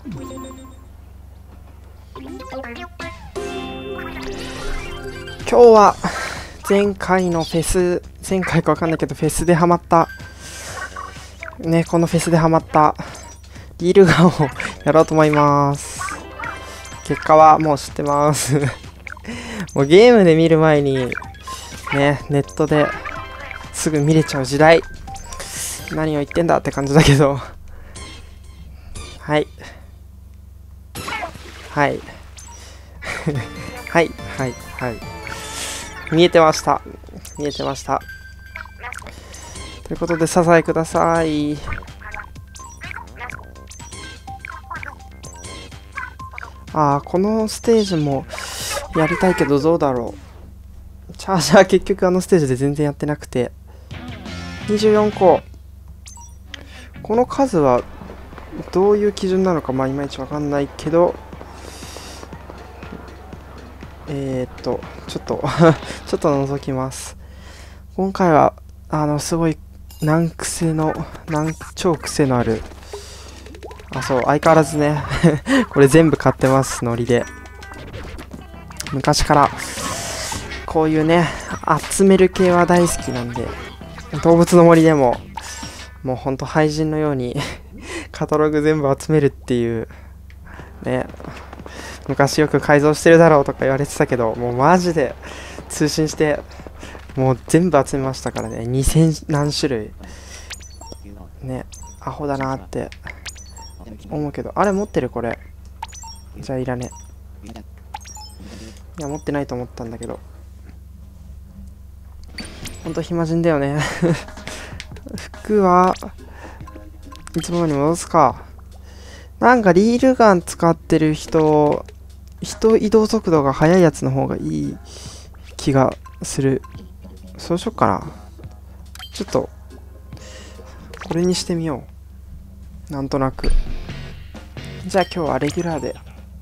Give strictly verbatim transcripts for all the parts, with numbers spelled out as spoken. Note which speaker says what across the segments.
Speaker 1: 今日は前回のフェス、前回かわかんないけどフェスでハマったね、このフェスでハマったリールガンをやろうと思います。結果はもう知ってますもうゲームで見る前にね、ネットですぐ見れちゃう時代、何を言ってんだって感じだけどはいはいはいはいはい見えてました見えてましたということで、支えください。ああ、このステージもやりたいけどどうだろう。チャージャー結局あのステージで全然やってなくて、にじゅうよんこ、この数はどういう基準なのかまあいまいちわかんないけど、えー、っとちょっとちょっと覗きます。今回はあのすごい難癖の難超癖のある、あ、そう、相変わらずねこれ全部買ってます、ノリで。昔からこういうね集める系は大好きなんで、動物の森でももうほんと廃人のようにカタログ全部集めるっていうね、昔よく改造してるだろうとか言われてたけど、もうマジで通信してもう全部集めましたからね。にせん何種類ね、アホだなって思うけど、あれ持ってるこれ、じゃあいらねえ。いや持ってないと思ったんだけど、ほんと暇人だよね服はいつものに戻すか。なんかリールガン使ってる人、人移動速度が速いやつの方がいい気がする。そうしよっかな。ちょっとこれにしてみよう、なんとなく。じゃあ今日はレギュラーで。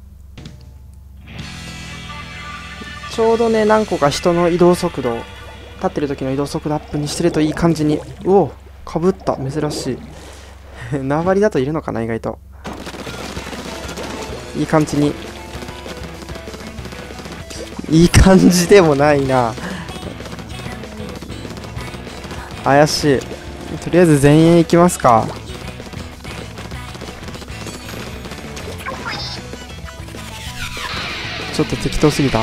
Speaker 1: ちょうどね、何個か人の移動速度、立ってる時の移動速度アップにしてるといい感じに。うお、かぶった、珍しい縄張りだといるのかな、意外といい感じに。いい感じでもないな、怪しい。とりあえず前衛行きますか。ちょっと適当すぎた。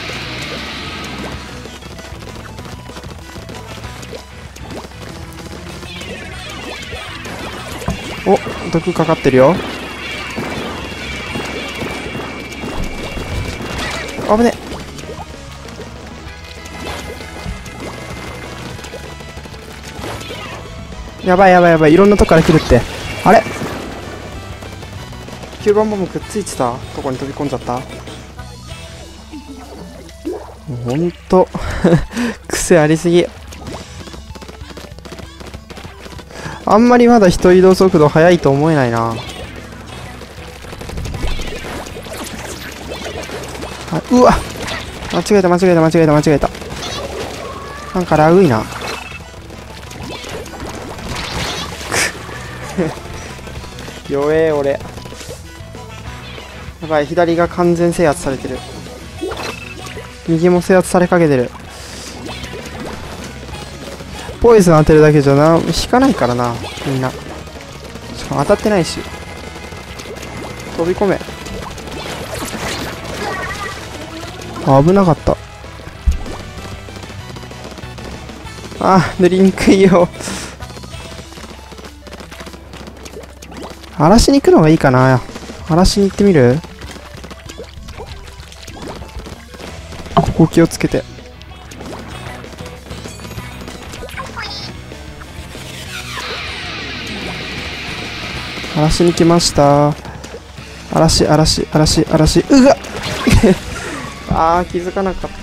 Speaker 1: お、毒かかってるよ。危ね。やばいやばいやばい、いろんなとこから来るって。あれ、きゅうばんボムくっついてたとこに飛び込んじゃった。もうほんと癖ありすぎ。あんまりまだ人移動速度速いと思えないな。あ、うわ、間違えた間違えた間違えた間違えた。なんかラグいな弱え俺。やばい、左が完全制圧されてる。右も制圧されかけてる。ポイズン当てるだけじゃな引かないからな、みんな。しかも当たってないし。飛び込め。あ、危なかった。あ、塗りにくいよ荒らしに行くのがいいかな。荒らしに行ってみる。ここ気をつけて。荒らしに来ました。荒らし荒らし荒らし荒らし、うがあー、気づかなかった。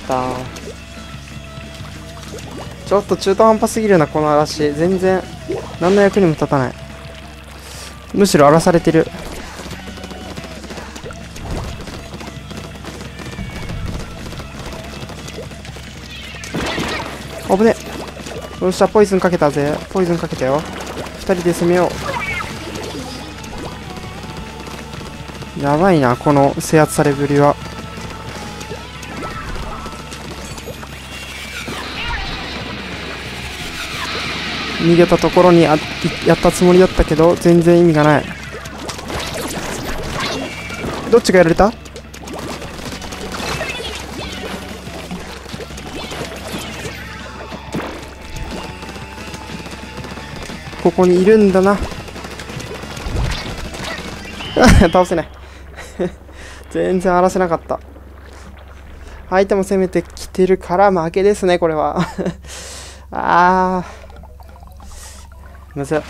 Speaker 1: ちょっと中途半端すぎるな、この荒らし。全然何の役にも立たない。むしろ荒らされてる。危ね。よっしゃ、ポイズンかけたぜ。ポイズンかけたよ。ふたりで攻めよう。 やばいな、この制圧されぶりは。逃げたところにあやったつもりだったけど全然意味がない。どっちがやられた？ここにいるんだな。倒せない。全然荒らせなかった。相手も攻めてきてるから負けですね、これは。あー。むずい。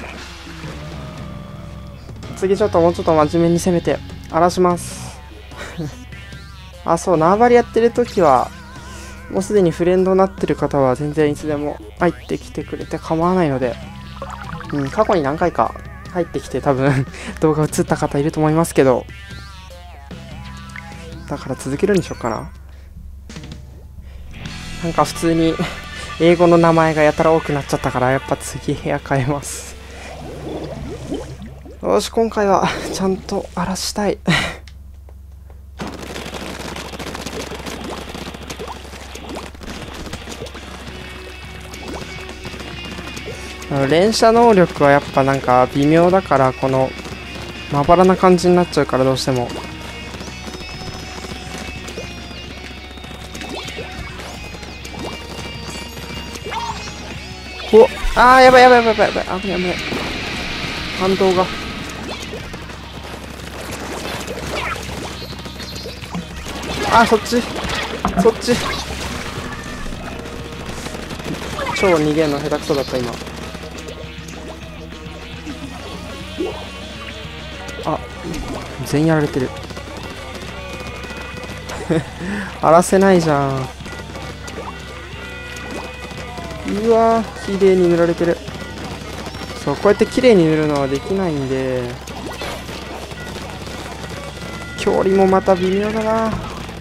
Speaker 1: 次ちょっともうちょっと真面目に攻めて荒らします。あ、そう、縄張りやってるときは、もうすでにフレンドになってる方は全然いつでも入ってきてくれて構わないので、うん、過去に何回か入ってきて多分動画映った方いると思いますけど、だから続けるんでしょうかな。なんか普通に英語の名前がやたら多くなっちゃったから、やっぱ次部屋変えます。よし、今回はちゃんと荒らしたい。連射能力はやっぱなんか微妙だから、このまばらな感じになっちゃうから、どうしても。お、あー、やばいやばいやばいやばい、危ない危ない。反動が。あー、そっちそっち。超逃げるの下手くそだった今。あ、全員やられてる。荒らせないじゃん。うわー、綺麗に塗られてる。そう、こうやって綺麗に塗るのはできないんで、距離もまた微妙だな。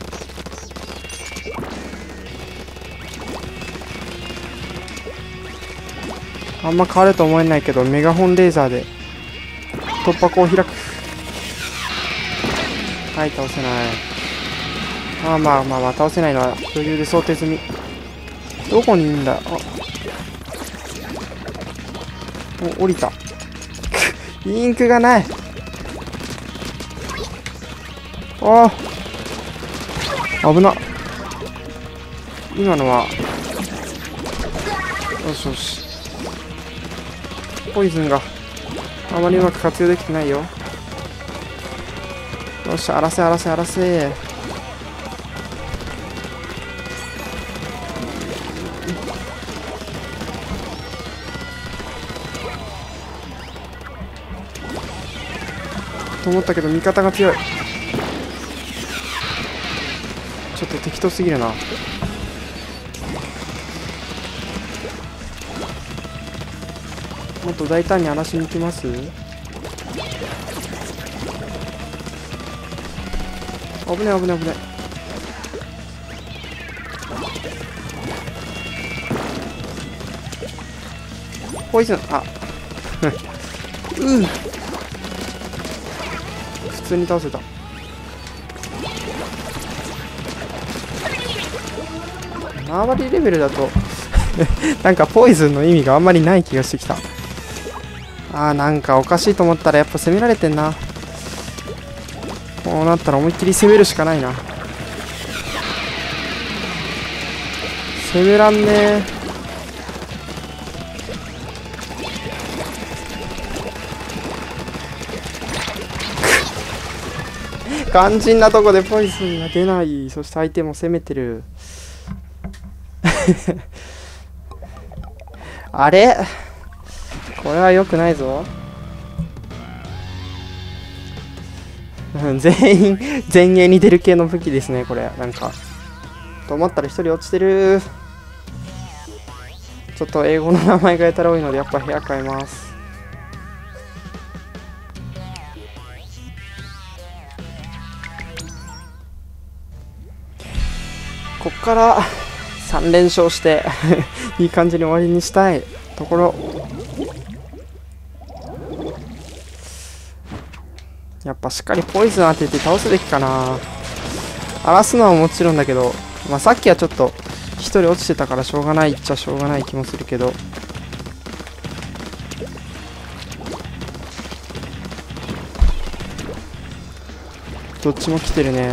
Speaker 1: あんま変わると思えないけど、メガホンレーザーで突破口を開く。はい、倒せない。ああ、まあまあまあ、倒せないのは余裕で想定済み。どこにいるんだ。あ、お、降りた。インクがない。ああ、危な。今のはよしよし。ポイズンがあまりうまく活用できてないよ。よし、荒らせ荒らせ荒らせ。と思ったけど味方が強い。ちょっと適当すぎるな。もっと大胆に荒らしに行きます。危ない危ない危ない。ポイズン、あうん、普通に倒せた。縄張りレベルだとなんかポイズンの意味があんまりない気がしてきた。あー、なんかおかしいと思ったらやっぱ攻められてんな。こうなったら思いっきり攻めるしかないな。攻めらんねー。肝心なとこでポイズンが出ない。そして相手も攻めてる。あれ、これは良くないぞ。全員前衛に出る系の武器ですね、これ。なんかと思ったら一人落ちてる。ちょっと英語の名前がやたら多いのでやっぱ部屋変えます。こっからさん連勝していい感じに終わりにしたいところ。 やっぱしっかりポイズン当てて倒すべきかな。荒らすのはもちろんだけど、まあ、さっきはちょっと一人落ちてたからしょうがないっちゃしょうがない気もするけど。どっちも来てるね。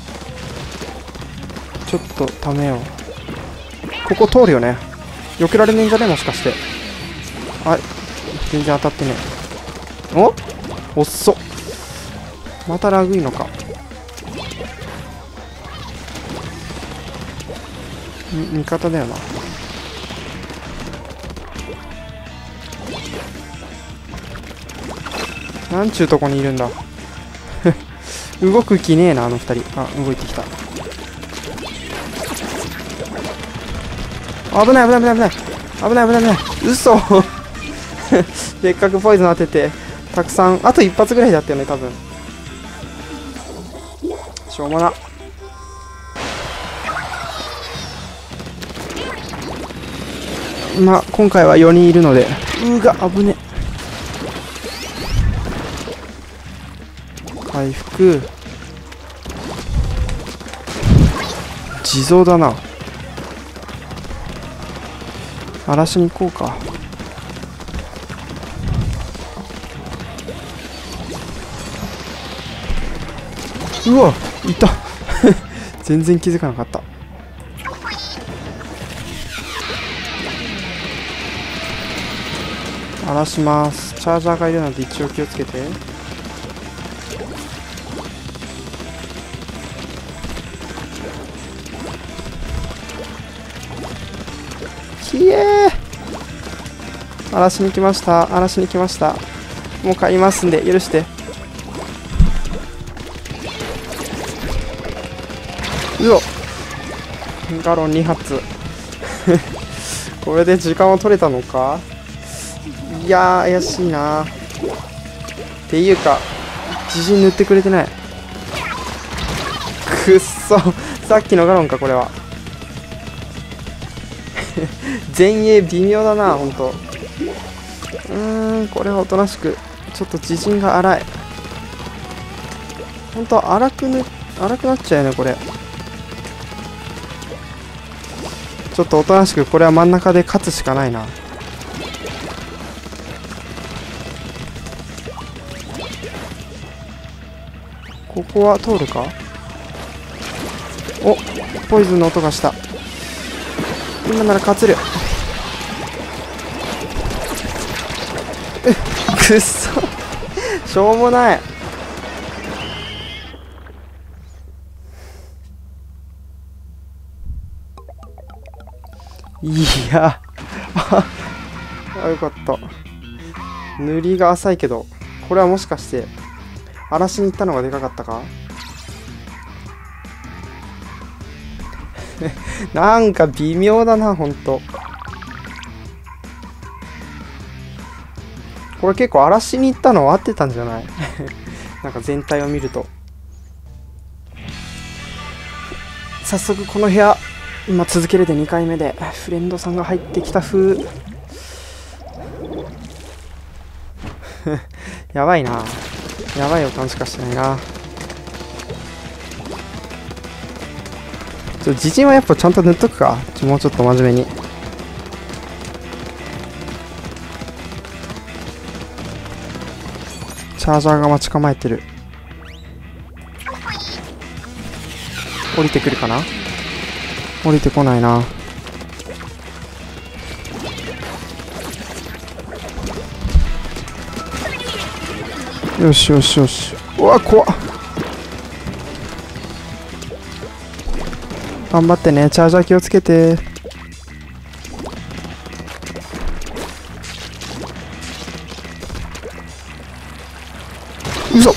Speaker 1: ちょっとためよう。ここ通るよね。避けられねえんじゃね、もしかして。あ、全然当たってねえ。おおっそ。またラグいのか。み味方だよな。なんちゅうとこにいるんだ。動く気ねえな、あの二人。あ、動いてきた。危ない危ない危ない危ない危ない危ない危ない。嘘。せっかくポイズン当ててたくさん、あと一発ぐらいだったよね多分。しょうもな。まあ今回はよにんいるので、うーが危ね。回復地蔵だな。荒らしに行こうか。うわいた。全然気づかなかった。荒らします。チャージャーがいるので一応気をつけて。きえー。荒らしに来ました。荒らしに来ました。もう買いますんで許して。うおガロンに発。これで時間を取れたのか。いやー怪しいな。っていうか自信塗ってくれてない。くっそ。さっきのガロンかこれは。前衛微妙だなほんと。うーんこれはおとなしく。ちょっと自信が荒い。ほんと荒くぬ荒くなっちゃうよねこれ。ちょっとおとなしく、これは真ん中で勝つしかないな。ここは通るか。おポイズンの音がした。今なら勝つる。えくっそ。しょうもない。いやあよかった。塗りが浅いけど、これはもしかして荒らしに行ったのがでかかったか。なんか微妙だなほんと。これ結構荒らしに行ったのは合ってたんじゃない。なんか全体を見ると。早速この部屋今続けるでにかいめでフレンドさんが入ってきた風。やばいな。やばい予感しかしてないな。ちょ自陣はやっぱちゃんと塗っとくか。ちょもうちょっと真面目に。チャージャーが待ち構えてる。降りてくるかな。降りてこないな。よしよしよし。うわ怖っ。頑張ってね。チャージャー気をつけて。うそ。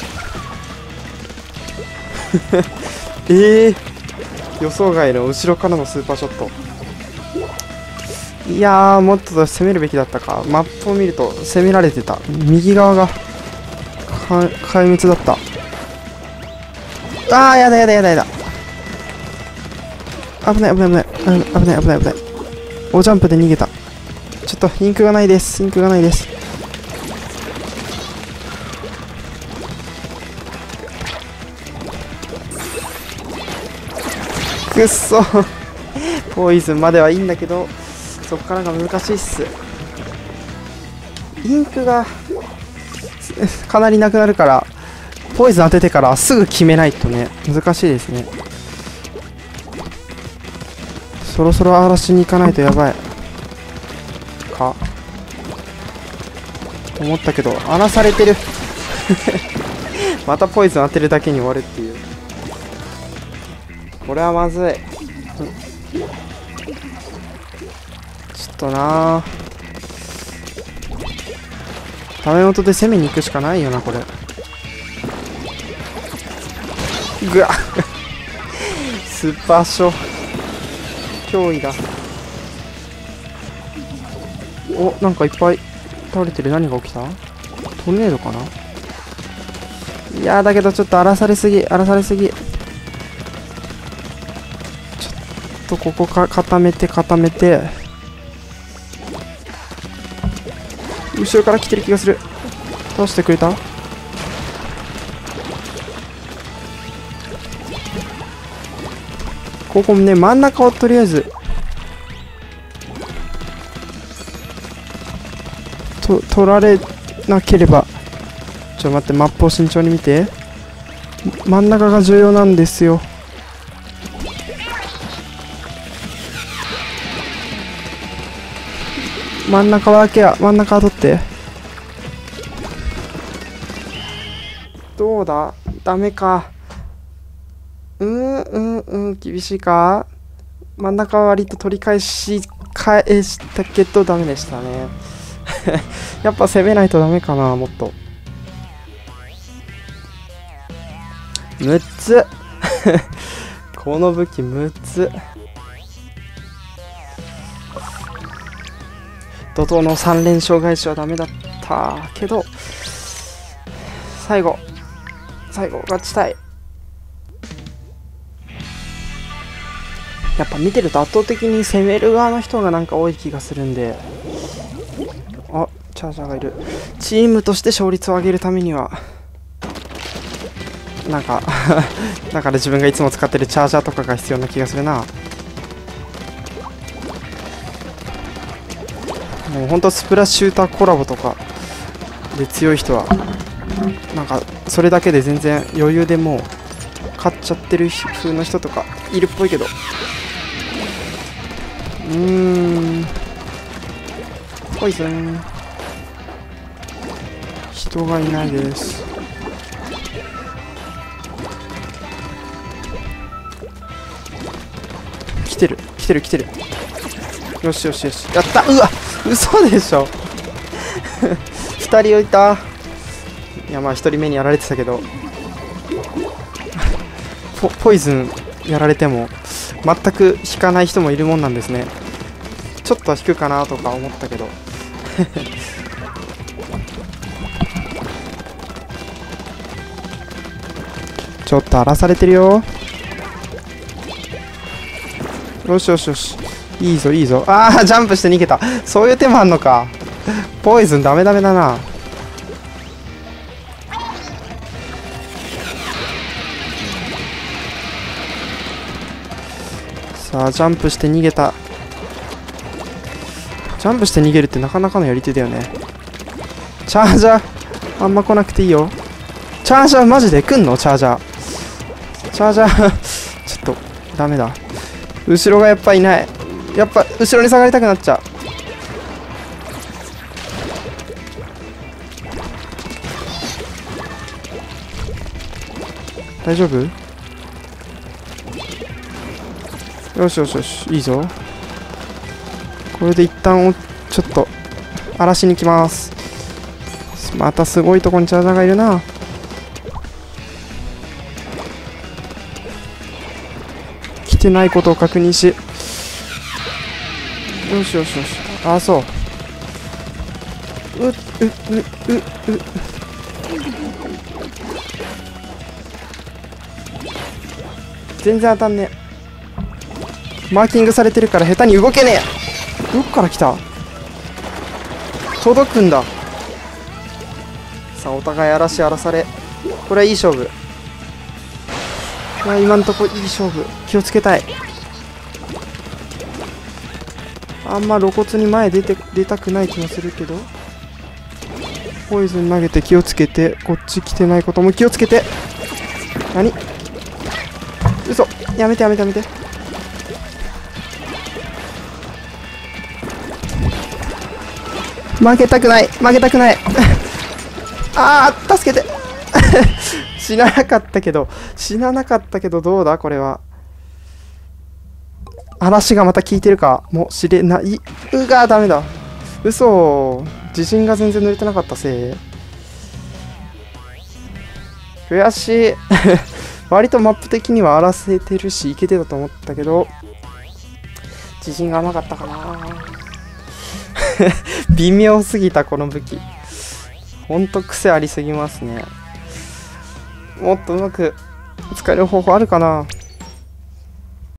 Speaker 1: ええー、予想外の後ろからのスーパーショット。いやーもっと攻めるべきだったか。マップを見ると攻められてた。右側が壊滅だった。あーやだやだやだやだ。危ない危ない危ない危ない危ない危ない。おジャンプで逃げた。ちょっとインクがないです。インクがないです。 くっそポイズンまではいいんだけど、そっからが難しいっす。インクがかなりなくなるから、ポイズン当ててからすぐ決めないとね、難しいですね。そろそろ荒らしに行かないとやばいかと思ったけど、荒らされてるまたポイズン当てるだけに終わるっていう、これはまずい、うん、ちょっとなー、ダメ元で攻めに行くしかないよなこれ。ぐわスーパーショー脅威だ。お、なんかいっぱい倒れてる。何が起きた？トルネードかな。いやー、だけどちょっと荒らされすぎ荒らされすぎ。ちょっとここか固めて固めて、後ろから来てる気がする。倒してくれた？ここもね、真ん中をとりあえずと取られなければ。ちょっと待って、マップを慎重に見て。真ん中が重要なんですよ。真ん中はケア、真ん中は取って。どうだ？ダメか。うーん、うん、うん、厳しいか。真ん中は割と取り返し返したけどダメでしたね。やっぱ攻めないとダメかな、もっと。むっつこの武器むっつ。怒涛のさん連勝返しはダメだったけど、最後最後勝ちたい。やっぱ見てると圧倒的に攻める側の人がなんか多い気がするんで。あ、チャージャーがいる。チームとして勝率を上げるためにはなんかだから自分がいつも使ってるチャージャーとかが必要な気がするな。もうほんとスプラッシューターコラボとかで強い人はなんかそれだけで全然余裕でもう勝っちゃってる風の人とかいるっぽいけど、うーん、ポイズン、人がいないです。来てる来てる来てる。よしよしよし、やった。うわ、嘘でしょふたりいた。いや、まあひとりめにやられてたけどポ, ポイズンやられても全く引かない人もいるもんなんですね。ちょっとは引くかなとか思ったけどちょっと荒らされてるよ。よしよしよし、いいぞいいぞ。ああ、ジャンプして逃げた。そういう手もあんのか。ポイズンダメダメだな。さあ、ジャンプして逃げた。ジャンプして逃げるってなかなかのやり手だよね。チャージャーあんま来なくていいよ。チャージャーマジで来んの？チャージャーチャージャーちょっとダメだ。後ろがやっぱいない。やっぱ後ろに下がりたくなっちゃう。大丈夫？よしよしよし、いいぞ。これで一旦おちょっと荒らしに行きます。またすごいとこにチャージャーがいるな。来てないことを確認し、よしよしよし。ああ、そう。うっうっうっうっうっ。全然当たんねえ。マーキングされてるから下手に動けねえ。どっから来た？届くんだ。さあ、お互い荒らし荒らされ。これはいい勝負。 いや、今んとこいい勝負。気をつけたい。あんま露骨に前出て出たくない気もするけど、ポイズン投げて気をつけて、こっち来てないことも気をつけて。何？嘘。やめてやめてやめて。負けたくない負けたくないああ、助けて死ななかったけど死ななかったけどどうだこれは。話がまた効いてるかもしれない。うがダメだ。嘘。自信が全然抜いてなかったせい。悔しい割とマップ的には荒らせてるしいけてたと思ったけど自信が甘かったかな微妙すぎたこの武器。ほんと癖ありすぎますね。もっとうまく使える方法あるかな。